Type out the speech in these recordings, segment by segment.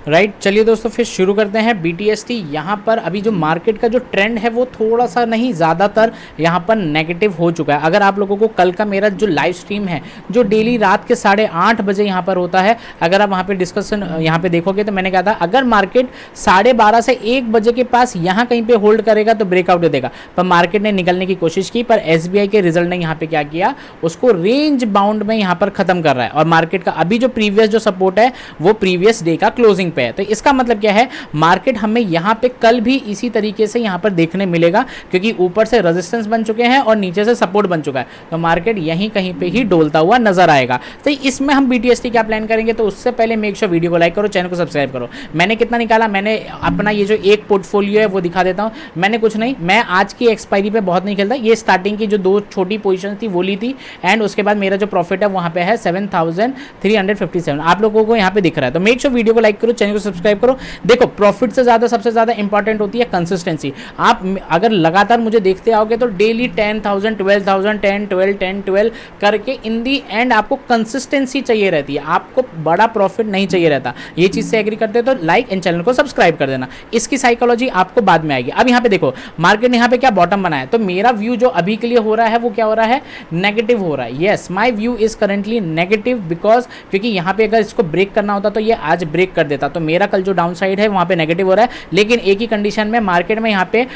Right, चलिए दोस्तों फिर शुरू करते हैं। BTST यहाँ पर अभी जो मार्केट का जो ट्रेंड है वो थोड़ा सा नहीं ज़्यादातर यहाँ पर नेगेटिव हो चुका है। अगर आप लोगों को कल का मेरा जो लाइव स्ट्रीम है जो डेली रात के 8:30 बजे यहाँ पर होता है, अगर आप वहाँ पे डिस्कशन यहाँ पे देखोगे तो मैंने कहा था अगर मार्केट 12:30 से 1 बजे के पास यहाँ कहीं पे होल्ड करेगा तो ब्रेकआउट दे देगा, पर मार्केट ने निकलने की कोशिश की, पर SBI के रिजल्ट ने यहाँ पे क्या किया, उसको रेंज बाउंड में यहाँ पर खत्म कर रहा है। और मार्केट का अभी जो प्रीवियस जो सपोर्ट है वो प्रीवियस डे का क्लोजिंग पे है। तो इसका मतलब क्या है, मार्केट हमें यहाँ पे कल भी इसी तरीके से यहाँ पर देखने मिलेगा, क्योंकि ऊपर से रेजिस्टेंस बन चुके हैं और नीचे से सपोर्ट बन चुका है। तो मार्केट यहीं कहीं पे ही डोलता हुआ नजर आएगा। तो इसमें हम BTST क्या प्लान करेंगे, तो उससे पहले मेक श्योर वीडियो को लाइक करो, चैनल को सब्सक्राइब करो। मैंने कितना निकाला, मैंने अपना ये जो एक पोर्टफोलियो है वो दिखा देता हूँ। मैंने कुछ नहीं, मैं आज की एक्सपायरी पे बहुत नहीं खेलता। ये स्टार्टिंग की जो 2 छोटी पोजीशन थी वो ली थी, एंड उसके बाद मेरा जो प्रॉफिट है वहाँ पे है 7357। आप लोगों को यहाँ पे दिख रहा है। तो मेक श्योर वीडियो को लाइक करो, चैनल को सब्सक्राइब करो। देखो, प्रॉफिट से ज़्यादा सबसे ज़्यादा इंपॉर्टेंट होती है कंसिस्टेंसी। आप अगर लगातार मुझे देखते आओगे तो डेली 10,000 12,000 10 12 10 12 करके इन दी एंड आपको कंसिस्टेंसी चाहिए रहती है, आपको बड़ा प्रॉफिट नहीं चाहिए रहता। ये चीज़ से एग्री करते हो तो लाइक एंड चैनल को सब्सक्राइब कर देना। इसकी साइकोलॉजी आपको बाद में आएगी। अब यहाँ पे देखो, मार्केट ने यहाँ पे क्या बॉटम बनाया, तो मेरा व्यू जो अभी के लिए हो रहा है वो क्या हो रहा है, नेगेटिव हो रहा है। Yes, my view is currently negative because क्योंकि यहाँ पे अगर इसको ब्रेक करना होता तो ये आज ब्रेक कर देता, तो मेरा कल जो डाउन साइड है वहाँ पे नेगेटिव हो रहा है। लेकिन एक ही कंडीशन में, मार्केट में यहाँ पे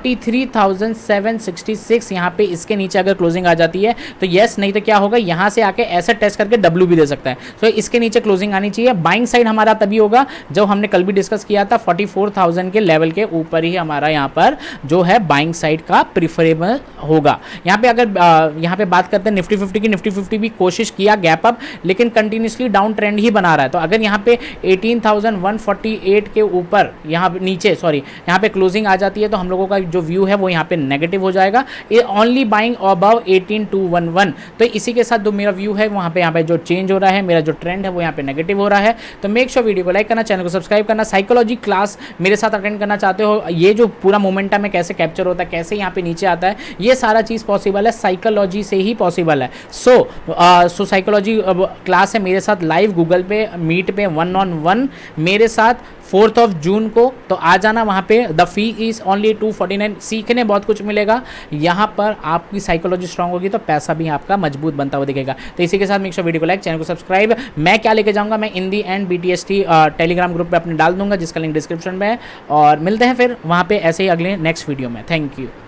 43,766 यहाँ पे इसके नीचे अगर क्लोजिंग आ जाती है तो येस, नहीं तो क्या होगा, यहाँ से आके ऐसा टेस्ट करके W भी दे सकता है। तो इसके नीचे क्लोजिंग आनी चाहिए। बाइंग साइड हमारा तभी होगा जब हमने कल भी डिस्कस किया था 44,000 के लेवल के ऊपर ही हमारा यहाँ पर जो है बाइंग साइड का प्रिफरेबल होगा। यहाँ पे अगर यहाँ पे बात करते हैं निफ्टी 50 की, निफ्टी 50 भी कोशिश किया गैप अप, लेकिन कंटिन्यूसली डाउन ट्रेंड ही बना रहा है। तो अगर यहाँ पे 18,148 के ऊपर यहाँ नीचे यहाँ पे क्लोजिंग आ जाती है तो हम लोगों का जो व्यू है वो यहाँ पे नेगेटिव हो जाएगा। ये ओनली बाइंग अबव 18,211। तो इसी के साथ जो मेरा व्यू है वहाँ पे जो चेंज हो रहा है, मेरा जो ट्रेंड है वो यहाँ पे नेगेटिव हो रहा है। तो मेक श्योर वीडियो को लाइक करना, चैनल को सब्सक्राइब करना। साइकोलॉजी क्लास मेरे साथ अटेंड करना चाहते हो, ये जो पूरा मोमेंटम है कैसे कैप्चर होता है, कैसे यहाँ पे नीचे आता है, ये सारा चीज़ पॉसिबल है साइकोलॉजी से ही पॉसिबल है। सो साइकोलॉजी क्लास है मेरे साथ लाइव गूगल पे मीट पे 1-on-1 मेरे साथ 4 जून को। तो आ जाना वहाँ पे। The fee is only 249। सीखने बहुत कुछ मिलेगा यहाँ पर। आपकी साइकोलॉजी स्ट्रांग होगी तो पैसा भी आपका मजबूत बनता हुआ दिखेगा। तो इसी के साथ मेक श्योर वीडियो को लाइक, चैनल को सब्सक्राइब। मैं क्या लेके जाऊँगा, मैं in the end BTST Telegram group पे अपने डाल दूंगा, जिसका लिंक डिस्क्रिप्शन में है। और मिलते हैं फिर वहाँ पे ऐसे ही अगले नेक्स्ट वीडियो में। Thank you.